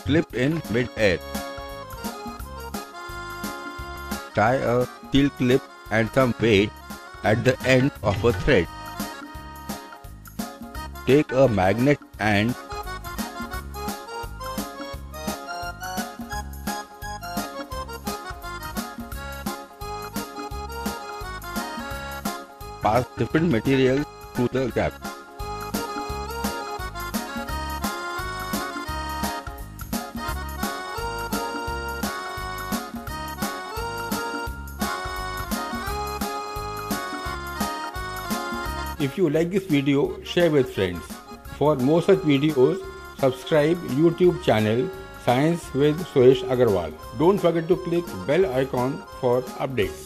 clip in mid-air. Tie a steel clip and some weight at the end of a thread. Take a magnet and pass different materials through the gap. If you like this video, share with friends. For more such videos, subscribe YouTube channel Science with Suresh Agrawal. Don't forget to click bell icon for updates.